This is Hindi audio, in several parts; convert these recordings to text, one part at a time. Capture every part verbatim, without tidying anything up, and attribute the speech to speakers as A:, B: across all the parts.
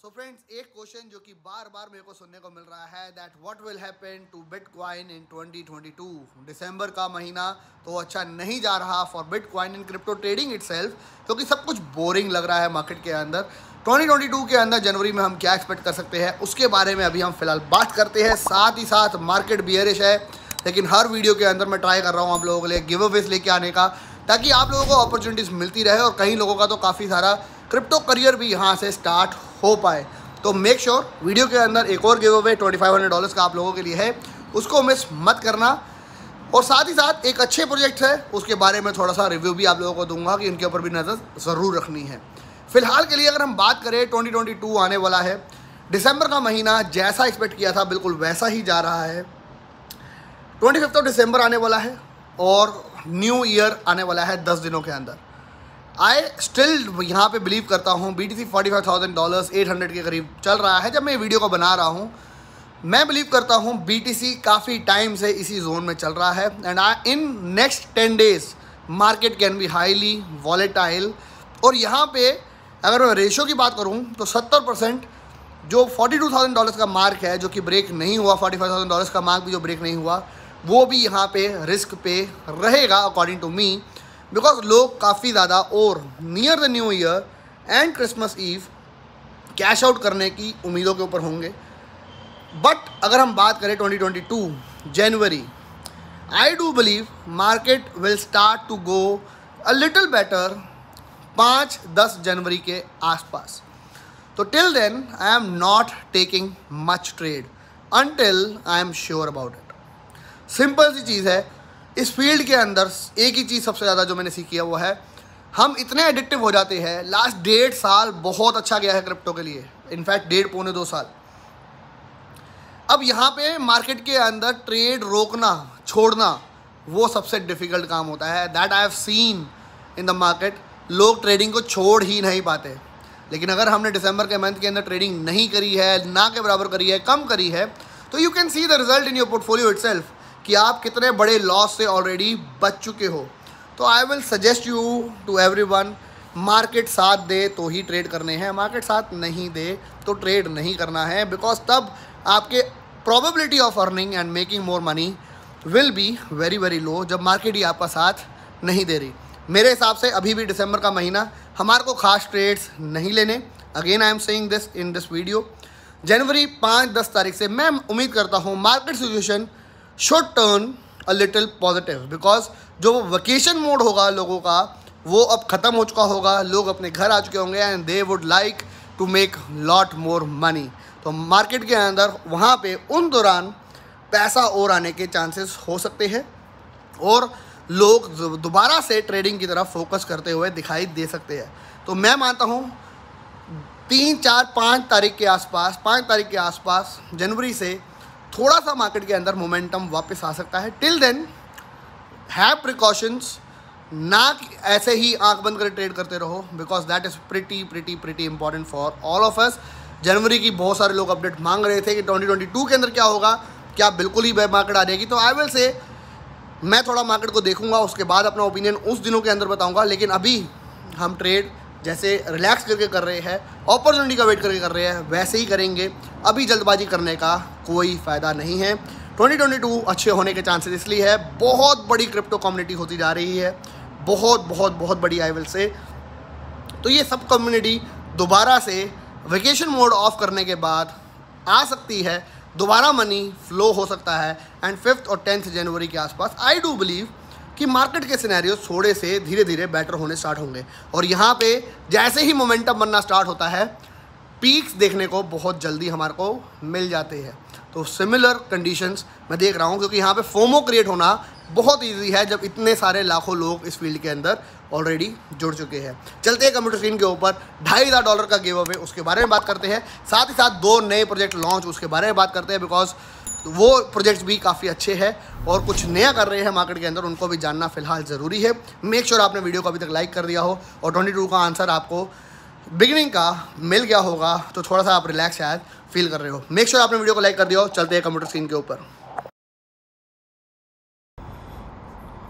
A: सो फ्रेंड्स, एक क्वेश्चन जो कि बार बार मेरे को सुनने को मिल रहा है that what will happen to bitcoin in twenty twenty two. दिसंबर का महीना तो अच्छा नहीं जा रहा for bitcoin in crypto trading itself, क्योंकि सब कुछ बोरिंग लग रहा है मार्केट के अंदर। ट्वेंटी ट्वेंटी टू के अंदर जनवरी में हम क्या एक्सपेक्ट कर सकते हैं उसके बारे में अभी हम फिलहाल बात करते हैं। साथ ही साथ मार्केट बियरिश है, लेकिन हर वीडियो के अंदर मैं ट्राई कर रहा हूँ आप लोगों के लिए गिव अवेज लेके आने का, ताकि आप लोगों को अपॉर्चुनिटीज़ मिलती रहे और कई लोगों का तो काफ़ी सारा क्रिप्टो करियर भी यहाँ से स्टार्ट हो पाए। तो मेक श्योर sure, वीडियो के अंदर एक और give away twenty five hundred dollars का आप लोगों के लिए है, उसको मिस मत करना। और साथ ही साथ एक अच्छे प्रोजेक्ट है, उसके बारे में थोड़ा सा रिव्यू भी आप लोगों को दूंगा कि उनके ऊपर भी नज़र ज़रूर रखनी है। फिलहाल के लिए अगर हम बात करें, ट्वेंटी ट्वेंटी टू आने वाला है। दिसंबर का महीना जैसा एक्सपेक्ट किया था बिल्कुल वैसा ही जा रहा है। ट्वेंटी फिफ्थ ऑफ दिसंबर आने वाला है और न्यू ईयर आने वाला है दस दिनों के अंदर। आई स्टिल यहाँ पे बिलीव करता हूँ B T C forty five thousand dollars eight hundred के करीब चल रहा है जब मैं ये वीडियो को बना रहा हूँ। मैं बिलीव करता हूँ बी टी सी काफ़ी टाइम से इसी जोन में चल रहा है and I in next ten days market can be highly volatile. और यहाँ पे अगर मैं रेशो की बात करूँ तो सत्तर परसेंट जो फोर्टी टू थाउजेंड डॉलर्स का मार्क है, जो कि ब्रेक नहीं हुआ, फोर्टी फाइव थाउजेंड डॉलर्स का मार्क भी जो ब्रेक नहीं हुआ, वो भी यहाँ पे रिस्क पे रहेगा अकॉर्डिंग टू मी, बिकॉज लोग काफ़ी ज़्यादा और near the new year and Christmas eve cash out करने की उम्मीदों के ऊपर होंगे। बट अगर हम बात करें ट्वेंटी ट्वेंटी टू जनवरी, I do believe market will start to go a little better पाँच दस जनवरी के आसपास। तो till then I am not taking much trade until I am sure about it. Simple सी चीज़ है, इस फील्ड के अंदर एक ही चीज़ सबसे ज़्यादा जो मैंने सीखी है वो है हम इतने एडिक्टिव हो जाते हैं। लास्ट डेढ़ साल बहुत अच्छा गया है क्रिप्टो के लिए, इनफैक्ट डेढ़ पौने दो साल। अब यहाँ पे मार्केट के अंदर ट्रेड रोकना छोड़ना वो सबसे डिफ़िकल्ट काम होता है। That I have seen in the market. लोग ट्रेडिंग को छोड़ ही नहीं पाते, लेकिन अगर हमने दिसंबर के मंथ के अंदर ट्रेडिंग नहीं करी है, ना के बराबर करी है, कम करी है, तो you can see the result in your portfolio itself कि आप कितने बड़े लॉस से ऑलरेडी बच चुके हो। तो I will suggest you to everyone, market साथ दे तो ही ट्रेड करने हैं, मार्केट साथ नहीं दे तो ट्रेड नहीं करना है, बिकॉज तब आपके probability of earning and making more money will be very very low, जब मार्केट ही आपका साथ नहीं दे रही। मेरे हिसाब से अभी भी दिसंबर का महीना हमारे को खास ट्रेड्स नहीं लेने। Again I am saying this in this video. जनवरी पाँच दस तारीख से मैं उम्मीद करता हूँ market situation should turn a little positive, because जो वेकेशन मोड होगा लोगों का वो अब ख़त्म हो चुका होगा। लोग अपने घर आ चुके होंगे and they would like to make lot more money. तो मार्केट के अंदर वहाँ पे उन दौरान पैसा और आने के चांसेस हो सकते हैं और लोग दोबारा से ट्रेडिंग की तरफ फोकस करते हुए दिखाई दे सकते हैं। तो मैं मानता हूँ तीन चार पाँच तारीख के आसपास पाँच तारीख के आसपास जनवरी से थोड़ा सा मार्केट के अंदर मोमेंटम वापस आ सकता है। टिल देन हैव प्रिकॉशंस, ना ऐसे ही आंख बंद कर ट्रेड करते रहो, because that is pretty pretty pretty important for all of us. जनवरी की बहुत सारे लोग अपडेट मांग रहे थे कि ट्वेंटी ट्वेंटी टू के अंदर क्या होगा, क्या बिल्कुल ही बेयर मार्केट आ जाएगी। तो आई विल से मैं थोड़ा मार्केट को देखूंगा, उसके बाद अपना ओपिनियन उस दिनों के अंदर बताऊंगा। लेकिन अभी हम ट्रेड जैसे रिलैक्स करके कर रहे हैं, अपॉर्चुनिटी का वेट करके कर रहे हैं, वैसे ही करेंगे। अभी जल्दबाजी करने का कोई फ़ायदा नहीं है। ट्वेंटी ट्वेंटी टू अच्छे होने के चांसेस इसलिए है, बहुत बड़ी क्रिप्टो कम्युनिटी होती जा रही है, बहुत बहुत बहुत बड़ी आई विल से। तो ये सब कम्युनिटी दोबारा से वेकेशन मोड ऑफ करने के बाद आ सकती है, दोबारा मनी फ्लो हो सकता है एंड फिफ्थ और टेंथ जनवरी के आसपास आई डू बिलीव कि मार्केट के सिनेरियो थोड़े से धीरे धीरे बेटर होने स्टार्ट होंगे। और यहाँ पे जैसे ही मोमेंटम बनना स्टार्ट होता है, पीक्स देखने को बहुत जल्दी हमारे को मिल जाते हैं। तो सिमिलर कंडीशंस मैं देख रहा हूँ, क्योंकि यहाँ पे फोमो क्रिएट होना बहुत इजी है जब इतने सारे लाखों लोग इस फील्ड के अंदर ऑलरेडी जुड़ चुके हैं। चलते हैं कंप्यूटर स्क्रीन के ऊपर ढाई हज़ार डॉलर का गिव अवे, उसके बारे में बात करते हैं। साथ ही साथ दो नए प्रोजेक्ट लॉन्च, उसके बारे में बात करते हैं, बिकॉज वो प्रोजेक्ट्स भी काफ़ी अच्छे हैं और कुछ नया कर रहे हैं मार्केट के अंदर, उनको भी जानना फिलहाल ज़रूरी है। मेक श्योर आपने वीडियो को अभी तक लाइक कर दिया हो और ट्वेंटी टू का आंसर आपको बिगिनिंग का मिल गया होगा, तो थोड़ा सा आप रिलैक्स शायद फील कर रहे हो। मेक श्योर आपने वीडियो को लाइक कर दिया हो। चलते हैं कंप्यूटर स्क्रीन के ऊपर।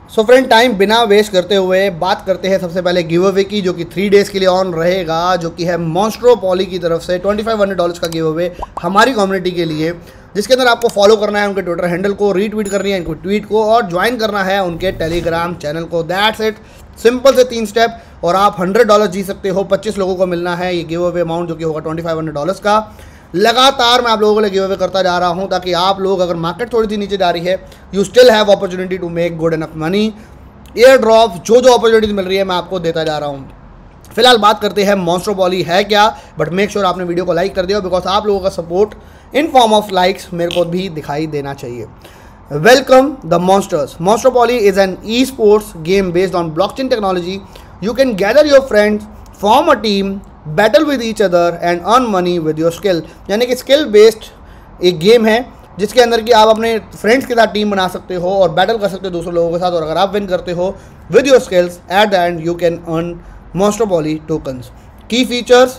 A: सो फ्रेंड, टाइम बिना वेस्ट करते हुए बात करते हैं सबसे पहले गिव अवे की, जो कि थ्री डेज़ के लिए ऑन रहेगा, जो कि है मॉन्स्ट्रोपॉली की तरफ से ट्वेंटी फाइव हंड्रेड डॉलर्स का गिव अवे हमारी कम्युनिटी के लिए, जिसके अंदर आपको फॉलो करना है उनके ट्विटर हैंडल को, रीट्वीट करनी है इनको ट्वीट को और ज्वाइन करना है उनके टेलीग्राम चैनल को। दैट्स इट, सिंपल से तीन स्टेप और आप हंड्रेड डॉलर जीत सकते हो। पच्चीस लोगों को मिलना है ये गिव अवे अमाउंट, जो कि होगा ट्वेंटी फाइव हंड्रेड डॉलर्स का। लगातार मैं आप लोगों के लिए गिव अवे करता जा रहा हूँ, ताकि आप लोग, अगर मार्केट थोड़ी सी नीचे जा रही है, you still have opportunity to make good enough money. Airdrop जो जो अपॉर्चुनिटीज मिल रही है मैं आपको देता जा रहा हूँ। फिलहाल बात करते हैं मॉन्स्ट्रोपॉली है क्या, बट मेक श्योर आपने वीडियो को लाइक कर दिया, बिकॉज आप लोगों का support in form of likes मेरे को भी दिखाई देना चाहिए। Welcome the monsters. Monstropoly is an e sports game based on blockchain technology. You can gather your friends, form a team, battle with each other and earn money with your skill. यानी कि स्किल बेस्ड एक गेम है, जिसके अंदर कि आप अपने फ्रेंड्स के साथ टीम बना सकते हो और बैटल कर सकते हो दूसरे लोगों के साथ, और अगर आप विन करते हो with your skills, at the end you can earn Monstropoly tokens. Key features: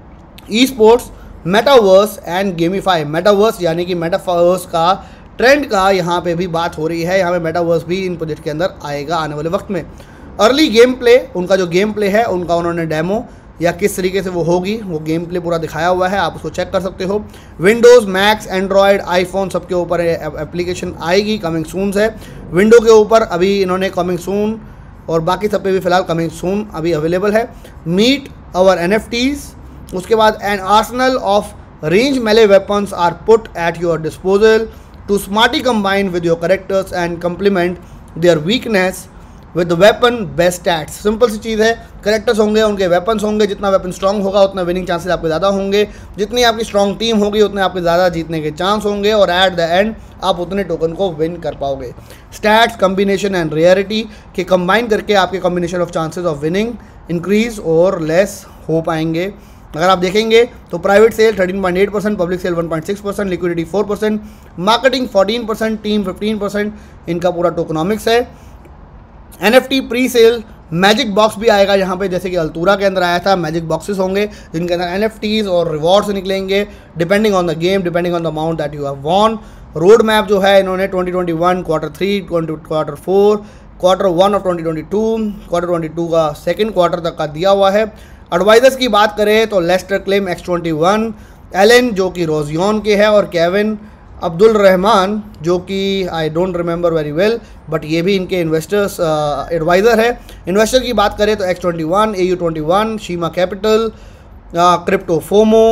A: e sports, metaverse and gamify. Metaverse यानी कि मेटावर्स का ट्रेंड का यहाँ पे भी बात हो रही है, यहाँ पे मेटावर्स भी इन प्रोजेक्ट के अंदर आएगा आने वाले वक्त में। अर्ली गेम प्ले, उनका जो गेम प्ले है उनका उन्होंने डेमो या किस तरीके से वो होगी वो गेम प्ले पूरा दिखाया हुआ है, आप उसको चेक कर सकते हो। विंडोज़, मैक्स, एंड्रॉयड, आईफोन सबके ऊपर एप्लीकेशन आएगी, कमिंग सून है। विंडो के ऊपर अभी इन्होंने कमिंग सून और बाकी सब पे भी फिलहाल कमिंग सून अभी अवेलेबल है। मीट आवर एनएफटीज, उसके बाद an arsenal of range melee weapons are put at your disposal to smartly combine with your characters and complement their weakness with weapon best stats. Simple सी चीज़ है, करेक्टर्स होंगे, उनके वेपन्स होंगे, जितना वेपन स्ट्रॉन्ग होगा उतना विनिंग चांसेस आपके ज़्यादा होंगे, जितनी आपकी स्ट्रॉन्ग टीम होगी उतने आपके ज़्यादा जीतने के चांस होंगे, और एट द एंड आप उतने टोकन को विन कर पाओगे। स्टैट्स, कम्बिनेशन एंड रेयरिटी के कंबाइन करके आपके combination of chances of winning increase और लेस हो पाएंगे। अगर आप देखेंगे तो private sale thirteen point eight percent, public sale one point six percent, liquidity four percent, marketing fourteen percent, team fifteen percent, इनका पूरा टोकनॉमिक्स है। NFT pre sale magic box भी आएगा यहाँ पे, जैसे कि अल्तूरा के अंदर आया था। मैजिक बॉक्सेस होंगे जिनके अंदर एनएफटीज और रिवॉर्ड्स निकलेंगे depending on the game, depending on the amount that you have won. Roadmap जो है इन्होंने twenty twenty one, quarter three, quarter four, quarter one of twenty twenty two, quarter twenty two का सेकेंड क्वार्टर तक का दिया हुआ है। एडवाइजर्स की बात करें तो लेस्टर क्लेम एक्स ट्वेंटी वन, एलन जो कि रोजियन के है, और केविन अब्दुल रहमान जो कि I don't remember very well, but ये भी इनके इन्वेस्टर्स एडवाइज़र है। इन्वेस्टर की बात करें तो X twenty one, A U twenty one, Shima capital, crypto FOMO,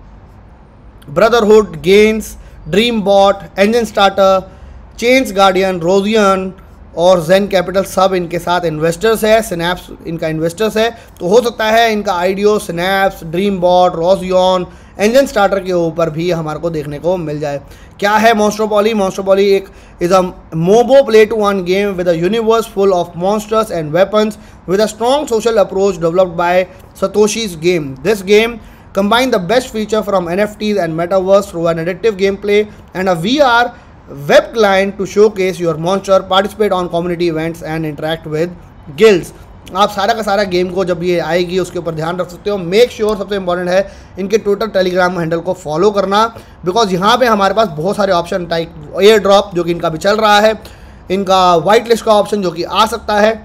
A: brotherhood, gains, dream bot, Enjin starter, chain guardian, Roseon और जेन कैपिटल सब इनके साथ इन्वेस्टर्स है। स्नैप्स इनका इन्वेस्टर्स है, तो हो सकता है इनका IDO, snaps, dream bot, Roseon, Enjin starter के ऊपर भी हमारे को देखने को मिल जाए। क्या है मॉन्स्ट्रोपॉली? मॉन्स्ट्रोपॉली एक is a MOBA play to earn game with a universe full of monsters and weapons with a strong social approach developed by Satoshi's game. This game combine the best feature from N F Ts and metaverse through an addictive gameplay and a V R web client to showcase your monster, participate on community events and interact with guilds। आप सारा का सारा गेम को जब ये आएगी उसके ऊपर ध्यान रख सकते हो। मेक श्योर सबसे इंपॉर्टेंट है इनके ट्विटर टेलीग्राम हैंडल को फॉलो करना, बिकॉज यहाँ पे हमारे पास बहुत सारे ऑप्शन, टाइप एयर ड्रॉप जो कि इनका भी चल रहा है, इनका वाइट लिस्ट का ऑप्शन जो कि आ सकता है,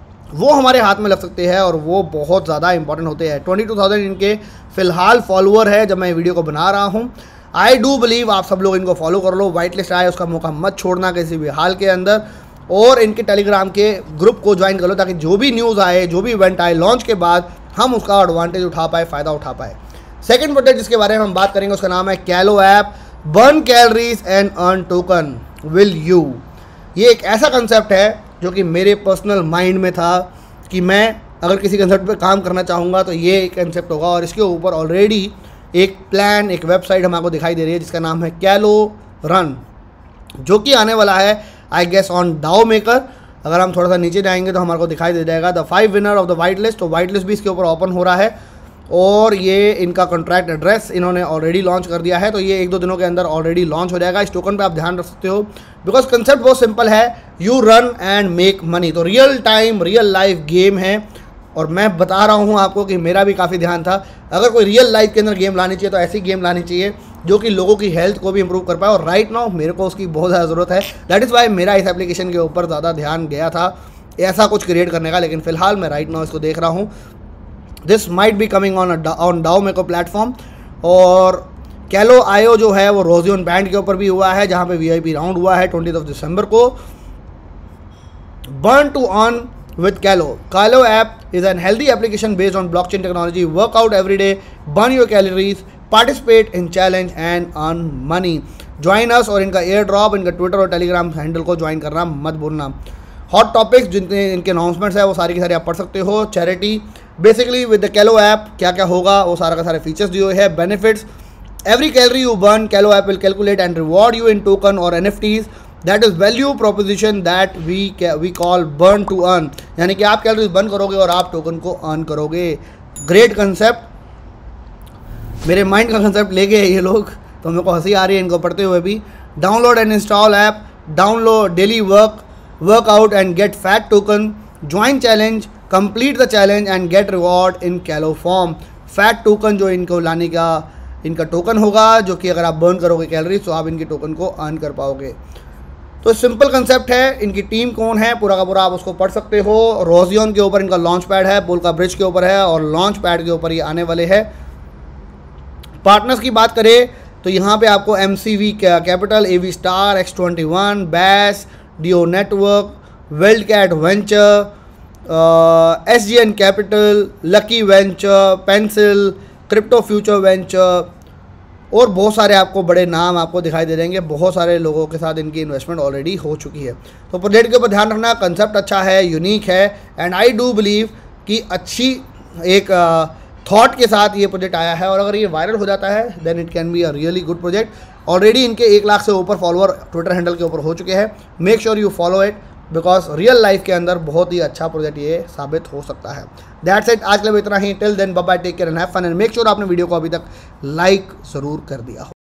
A: वो हमारे हाथ में लग सकते हैं और वो बहुत ज़्यादा इंपॉर्टेंट होते हैं। ट्वेंटी टू थाउजेंड इनके फ़िलहाल फॉलोअर है जब मैं वीडियो को बना रहा हूँ। आई डू बिलीव आप सब लोग इनको फॉलो कर लो, वाइट लिस्ट आए उसका मौका मत छोड़ना किसी भी हाल के अंदर, और इनके टेलीग्राम के ग्रुप को ज्वाइन कर लो ताकि जो भी न्यूज़ आए, जो भी इवेंट आए लॉन्च के बाद, हम उसका एडवांटेज उठा पाए, फ़ायदा उठा पाए। सेकेंड प्रोजेक्ट जिसके बारे में हम बात करेंगे उसका नाम है Calo app, burn calories and earn token will you. ये एक ऐसा कंसेप्ट है जो कि मेरे पर्सनल माइंड में था कि मैं अगर किसी कंसेप्ट पे काम करना चाहूँगा तो ये एक कंसेप्ट होगा, और इसके ऊपर ऑलरेडी एक प्लान, एक वेबसाइट हमारे को दिखाई दे रही है जिसका नाम है कैलो रन, जो कि आने वाला है I guess on DAO maker. अगर हम थोड़ा सा नीचे जाएंगे तो हमारे को दिखाई दे जाएगा the five winner of the white list. तो वाइट लिस्ट भी इसके ऊपर ओपन हो रहा है, और ये इनका कॉन्ट्रैक्ट एड्रेस इन्होंने ऑलरेडी लॉन्च कर दिया है, तो ये एक दो दिनों के अंदर ऑलरेडी लॉन्च हो जाएगा। इस टोकन पे आप ध्यान रख सकते हो, बिकॉज कंसेप्ट बहुत सिंपल है, you run and make money. तो real time real life game है, और मैं बता रहा हूँ आपको कि मेरा भी काफ़ी ध्यान था, अगर कोई रियल लाइफ के अंदर गेम लानी चाहिए तो ऐसी गेम लानी चाहिए जो कि लोगों की हेल्थ को भी इंप्रूव कर पाए। और राइट नाउ मेरे को उसकी बहुत ज़्यादा ज़रूरत है, दैट इज़ वाई मेरा इस एप्लीकेशन के ऊपर ज़्यादा ध्यान गया था ऐसा कुछ क्रिएट करने का। लेकिन फिलहाल मैं राइट नाउ इसको देख रहा हूँ। This might be coming on on DAO maker platform. और कैलो आयो जो है वो रोजियन बैंड के ऊपर भी हुआ है, जहाँ पे वीआईपी राउंड हुआ है ट्वेंटी ऑफ दिसंबर को। Burn to earn with Calo. Calo app is an healthy application based on blockchain technology. Work out every day, burn your calories, participate in challenge and earn money. Join us और इनका एयर ड्रॉप, इनका ट्विटर और टेलीग्राम हैंडल को ज्वाइन करना मत भूलना। हॉट टॉपिक्स जितने इनके अनाउंसमेंट्स है वो सारी की सारी आप पढ़ सकते हो। Charity basically with the Calo app क्या क्या होगा वो सारा का सारे फीचर्स दिए है। Benefits, every calorie you burn Calo app will calculate and reward you in token और N F Ts. That is value proposition that we we call burn to earn, यानी कि आप कैलोरीज बर्न करोगे और आप टोकन को अर्न करोगे। ग्रेट कंसेप्ट, मेरे माइंड का कंसेप्ट ले गए ये लोग, तो मेरे को हंसी आ रही है इनको पढ़ते हुए भी। Download and install app, download daily work workout and get fat token, join challenge, complete the challenge and get reward in Calo form. Fat token जो इनको लाने का इनका टोकन होगा, जो कि अगर आप बर्न करोगे कैलोरीज तो आप इनके टोकन को अर्न कर पाओगे। तो सिंपल कंसेप्ट है। इनकी टीम कौन है पूरा का पूरा आप उसको पढ़ सकते हो। रोजियन के ऊपर इनका लॉन्च पैड है, पोल्का ब्रिज के ऊपर है और लॉन्च पैड के ऊपर ये आने वाले हैं। पार्टनर्स की बात करें तो यहाँ पे आपको M C V capital, A V star, X twenty one, bass, Dio network, weld cat venture, S G N capital, lucky venture, pencil, crypto future venture और बहुत सारे आपको बड़े नाम आपको दिखाई दे देंगे। बहुत सारे लोगों के साथ इनकी इन्वेस्टमेंट ऑलरेडी हो चुकी है। तो प्रोजेक्ट के ऊपर ध्यान रखना, कंसेप्ट अच्छा है, यूनिक है एंड आई डू बिलीव कि अच्छी एक थॉट के साथ ये प्रोजेक्ट आया है। और अगर ये वायरल हो जाता है then it can be a really good project. Already इनके एक लाख से ऊपर फॉलोअर ट्विटर हैंडल के ऊपर हो चुके हैं। Make sure you follow it because real life के अंदर बहुत ही अच्छा प्रोजेक्ट ये साबित हो सकता है। दैट्स इट, आज के लिए इतना ही। Till then bye bye, take care and have fun and make sure आपने वीडियो को अभी तक लाइक ज़रूर कर दिया हो।